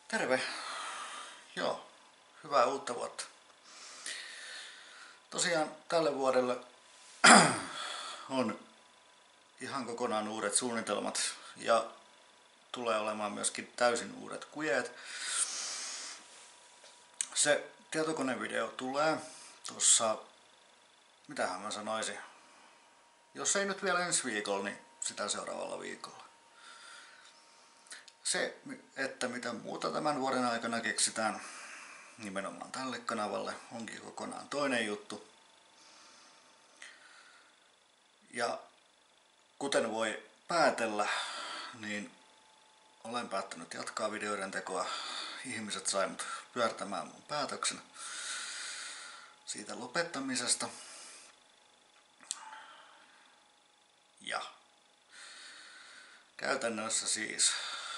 Terve! Joo, hyvää uutta vuotta. Tosiaan tälle vuodelle on ihan kokonaan uudet suunnitelmat ja tulee olemaan myöskin täysin uudet kujeet. Se tietokonevideo tulee tuossa, mitähän mä sanoisin, jos ei nyt vielä ensi viikolla, niin sitä seuraavalla viikolla. Se, että mitä muuta tämän vuoden aikana keksitään nimenomaan tälle kanavalle, onkin kokonaan toinen juttu. Ja kuten voi päätellä, niin olen päättänyt jatkaa videoiden tekoa. Ihmiset sai mut pyörtämään mun päätöksen siitä lopettamisesta. Ja käytännössä siis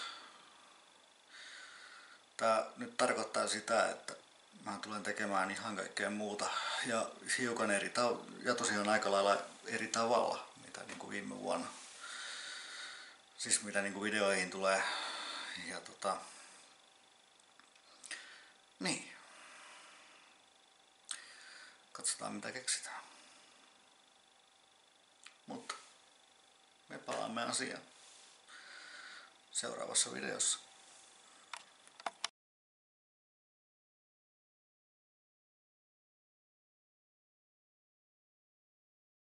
tää nyt tarkoittaa sitä, että mä tulen tekemään ihan kaikkea muuta ja hiukan ja tosiaan aika lailla eri tavalla mitä niinku viime vuonna. Siis mitä niinku videoihin tulee. Ja niin. Katsotaan mitä keksitään. Mutta me palaamme asiaan seuraavassa videossa.